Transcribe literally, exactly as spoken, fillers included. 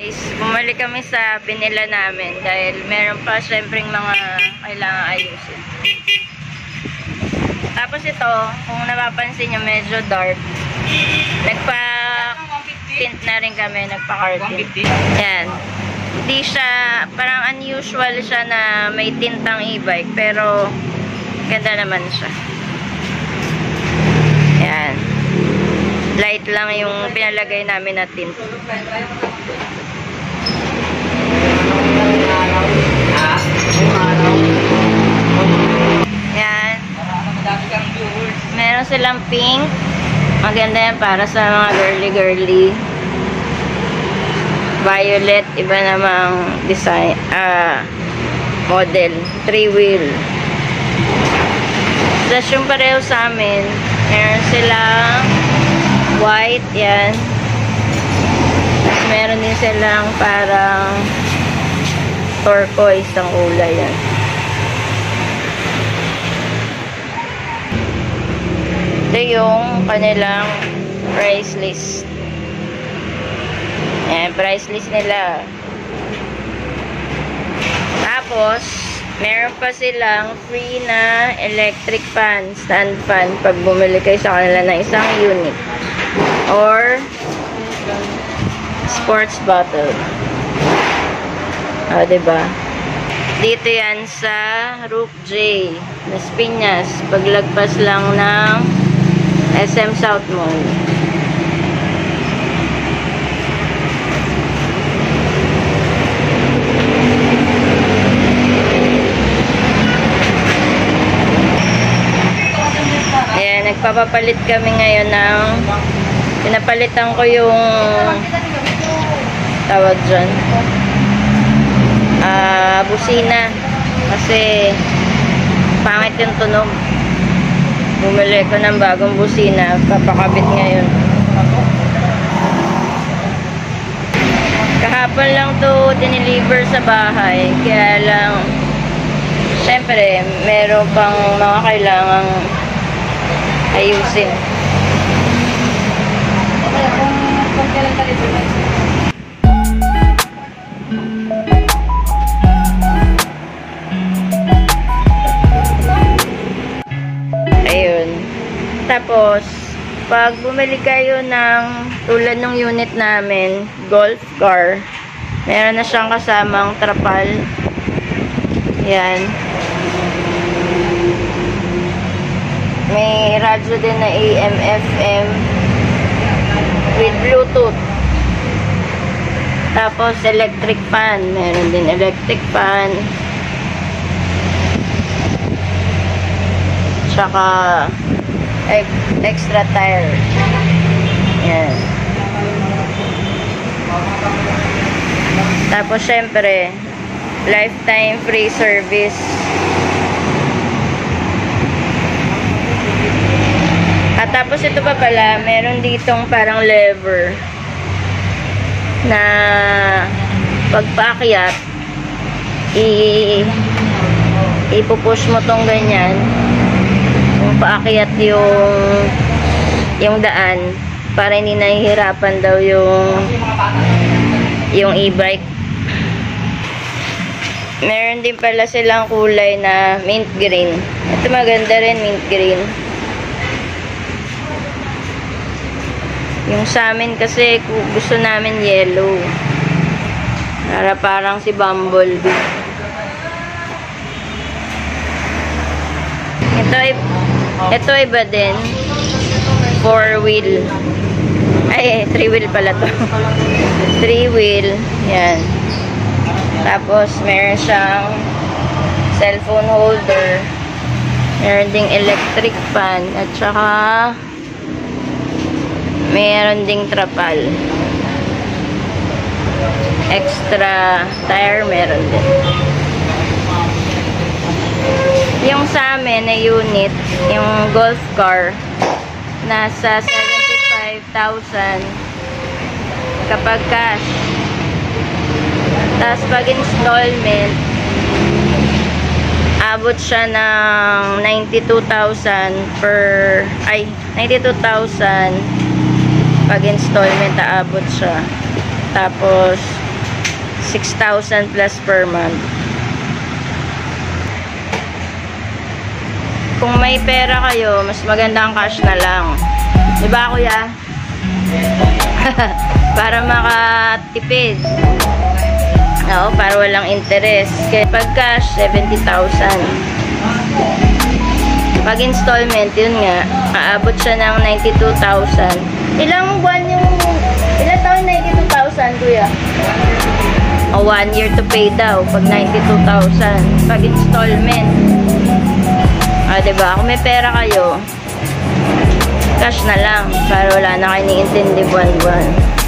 Guys, bumalik kami sa binila namin dahil meron pa syempreng mga kailangan ayusin. Tapos ito, kung napapansin nyo, medyo dark. Nagpa-tint na rin kami, nagpa-cartint. Yan. Hindi siya, parang unusual siya na may tintang e-bike, pero ganda naman siya. Yan. Light lang yung pinalagay namin na tint. Yan. Meron silang pink. Maganda yan para sa mga girly-girly. Violet, iba namang design, ah, model. Three-wheel. Tapos yung pareho sa amin, meron silang white, yan. Tapos meron din silang parang turquoise ang kulay, yan. Ito yung kanilang price list. Ayan, price list nila. Tapos, meron pa silang free na electric fan, stand fan, pag bumili kayo sa kanila ng isang unit. Or, sports bottle. O, diba? Dito yan sa Rook J, Las Piñas, paglagpas lang ng S M South Mall. Ayan, nagpapapalit kami ngayon ng pinapalitan ko yung tawag dyan ah, uh, busina kasi pangit yung tunog. Bumili ko ng bagong busina, papakabit ngayon. Kahapon lang to dineliver sa bahay, kaya lang syempre meron pang mga kailangang ayusin. Kung kailan ka dito next? Ayun. Tapos, pag bumili kayo ng tulad ng unit namin, golf car, meron na siyang kasamang trapal. Yan. May radyo din na A M F M with Bluetooth. Tapos, electric fan. Meron din electric fan. Tsaka extra tire. Yan. Tapos, syempre, lifetime free service. At tapos, ito pa pala, meron ditong parang lever na pagpaakyat, i ipupush mo tong ganyan. Kung paakyat yung yung daan para hindi nahihirapan daw yung yung e-bike. Meron din pala silang kulay na mint green. Ito maganda rin, mint green. Yung sa amin kasi gusto namin yellow. Para parang si Bumblebee. Ito ay ito iba din. Four wheel. Ay, three wheel pala to. Three wheel. Yan. Tapos meron siyang cellphone holder. Meron ding electric fan at saka meron ding trapal. Extra tire meron din. Yung sa amin na unit, yung golf car, nasa seventy-five thousand kapag cash. Tapos pag installment, abot siya ng ninety-two thousand per, ay, ninety-two thousand pag installment aabot siya. Tapos six thousand plus per month. Kung may pera kayo, mas magandang cash na lang. Diba, kuya? Para makatipid. Oo, para walang interest. Kaya pag cash, seventy thousand. Pag installment, yun nga, aabot siya ng ninety-two thousand. Ilang buwan yung, ilang taon ninety-two thousand, kuya? O, one year to pay daw, pag ninety-two thousand. Pag installment. Ah, diba? Kung may pera kayo, cash na lang, para wala na kayo niintindi buwan-buwan.